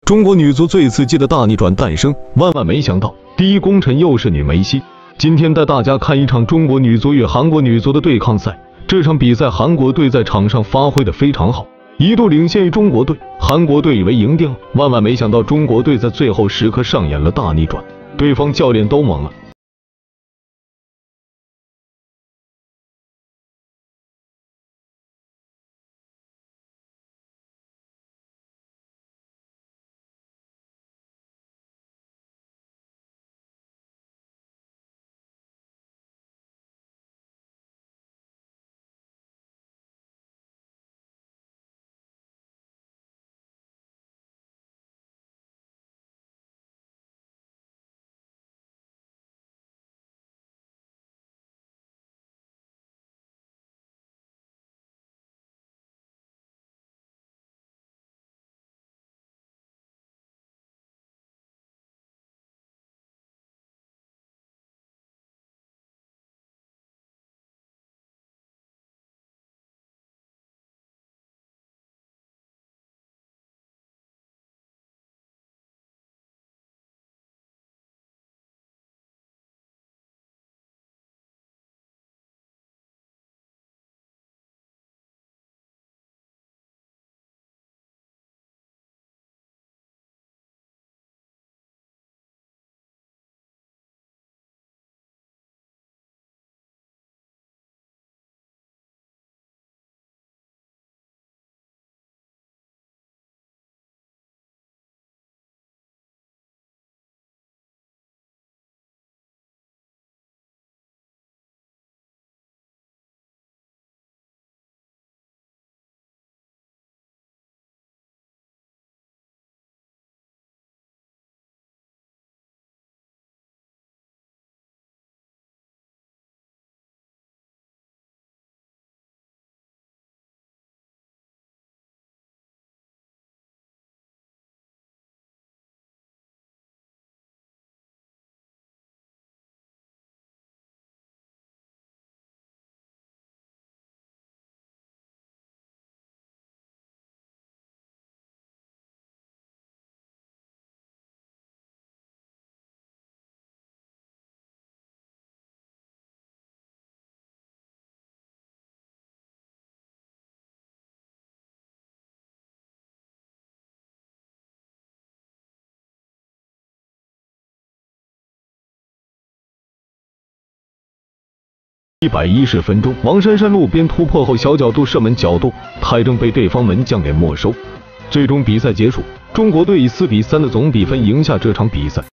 中国女足最刺激的大逆转诞生，万万没想到，第一功臣又是女梅西。今天带大家看一场中国女足与韩国女足的对抗赛。这场比赛，韩国队在场上发挥的非常好，一度领先于中国队。韩国队以为赢定了，万万没想到，中国队在最后时刻上演了大逆转，对方教练都懵了。110分钟，王珊珊路边突破后小角度射门角度，太正被对方门将给没收。最终比赛结束，中国队以4比3的总比分赢下这场比赛。